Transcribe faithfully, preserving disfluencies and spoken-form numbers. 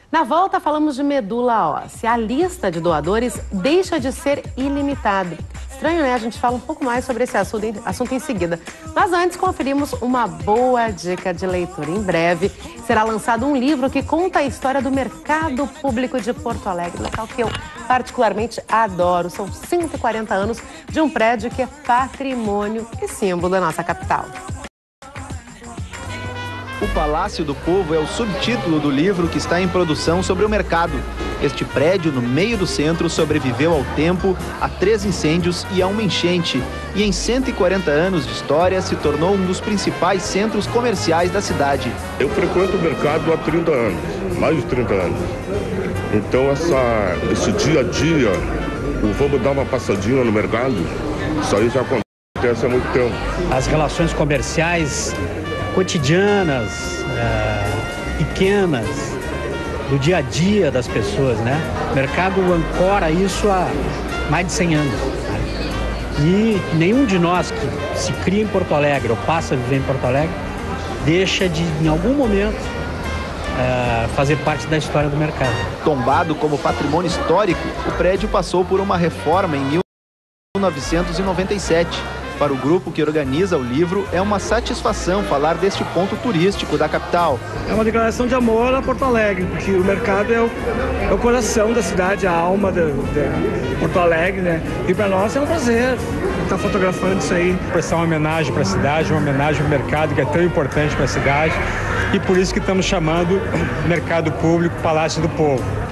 Na volta, falamos de medula óssea. A lista de doadores deixa de ser ilimitada. Estranho, né? A gente fala um pouco mais sobre esse assunto em, assunto em seguida. Mas antes, conferimos uma boa dica de leitura. Em breve, será lançado um livro que conta a história do mercado público de Porto Alegre, local que eu particularmente adoro. São cento e quarenta anos de um prédio que é patrimônio e símbolo da nossa capital. O Palácio do Povo é o subtítulo do livro que está em produção sobre o mercado. Este prédio, no meio do centro, sobreviveu ao tempo, a três incêndios e a uma enchente. E em cento e quarenta anos de história, se tornou um dos principais centros comerciais da cidade. Eu frequento o mercado há trinta anos, mais de trinta anos. Então, essa, esse dia a dia, o vamos dar uma passadinha no mercado, isso aí já acontece há muito tempo. As relações comerciais cotidianas, é, pequenas, do dia a dia das pessoas, né? O mercado ancora isso há mais de cem anos. Né? E nenhum de nós que se cria em Porto Alegre ou passa a viver em Porto Alegre deixa de, em algum momento, é, fazer parte da história do mercado. Tombado como patrimônio histórico, o prédio passou por uma reforma em mil novecentos e noventa e sete. Para o grupo que organiza o livro, é uma satisfação falar deste ponto turístico da capital. É uma declaração de amor a Porto Alegre, porque o mercado é o, é o coração da cidade, a alma de, de Porto Alegre, né? E para nós é um prazer estar fotografando isso aí. Prestar uma homenagem para a cidade, uma homenagem ao mercado que é tão importante para a cidade, e por isso que estamos chamando o mercado público Palácio do Povo.